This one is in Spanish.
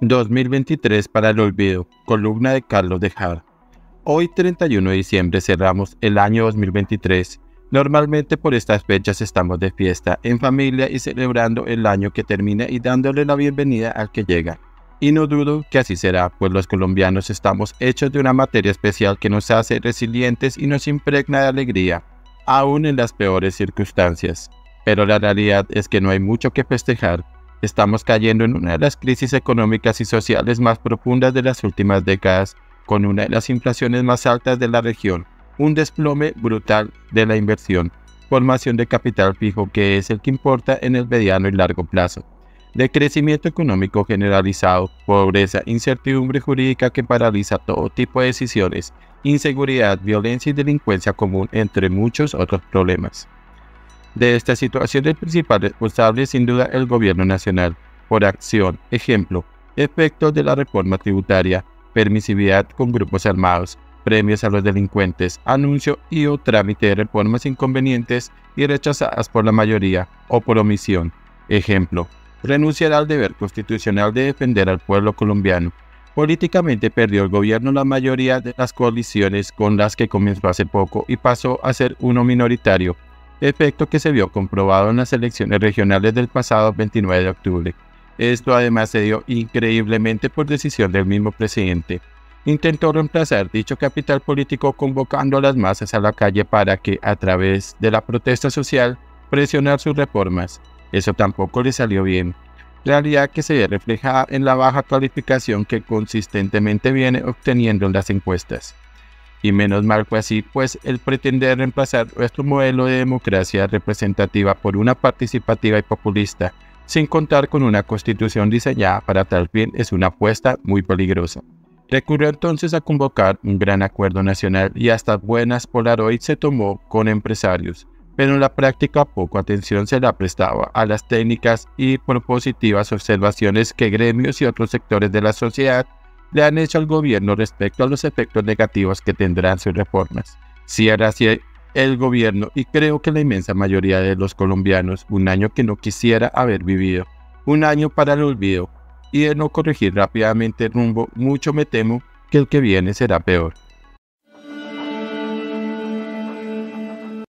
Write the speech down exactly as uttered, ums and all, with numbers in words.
dos mil veintitrés para el olvido, columna de Carlos de Jara. Hoy, treinta y uno de diciembre, cerramos el año dos mil veintitrés. Normalmente por estas fechas estamos de fiesta, en familia y celebrando el año que termina y dándole la bienvenida al que llega. Y no dudo que así será, pues los colombianos estamos hechos de una materia especial que nos hace resilientes y nos impregna de alegría, aún en las peores circunstancias. Pero la realidad es que no hay mucho que festejar. Estamos cayendo en una de las crisis económicas y sociales más profundas de las últimas décadas, con una de las inflaciones más altas de la región, un desplome brutal de la inversión, formación de capital fijo que es el que importa en el mediano y largo plazo, decrecimiento económico generalizado, pobreza, incertidumbre jurídica que paraliza todo tipo de decisiones, inseguridad, violencia y delincuencia común, entre muchos otros problemas. De esta situación el principal responsable es sin duda el gobierno nacional, por acción, ejemplo, efectos de la reforma tributaria, permisividad con grupos armados, premios a los delincuentes, anuncio y o trámite de reformas inconvenientes y rechazadas por la mayoría o por omisión. Ejemplo, renunciar al deber constitucional de defender al pueblo colombiano. Políticamente perdió el gobierno la mayoría de las coaliciones con las que comenzó hace poco y pasó a ser uno minoritario, efecto que se vio comprobado en las elecciones regionales del pasado veintinueve de octubre. Esto además se dio increíblemente por decisión del mismo presidente. Intentó reemplazar dicho capital político convocando a las masas a la calle para que, a través de la protesta social, presionar sus reformas. Eso tampoco le salió bien. Realidad que se ve reflejada en la baja calificación que consistentemente viene obteniendo en las encuestas. Y menos mal fue así, pues el pretender reemplazar nuestro modelo de democracia representativa por una participativa y populista, sin contar con una constitución diseñada para tal fin, es una apuesta muy peligrosa. Recurrió entonces a convocar un gran acuerdo nacional y hasta buenas Polaroid se tomó con empresarios, pero en la práctica poco atención se le prestaba a las técnicas y propositivas observaciones que gremios y otros sectores de la sociedad le han hecho al gobierno respecto a los efectos negativos que tendrán sus reformas. Si era así el gobierno, y creo que la inmensa mayoría de los colombianos, un año que no quisiera haber vivido, un año para el olvido, y de no corregir rápidamente el rumbo, mucho me temo que el que viene será peor.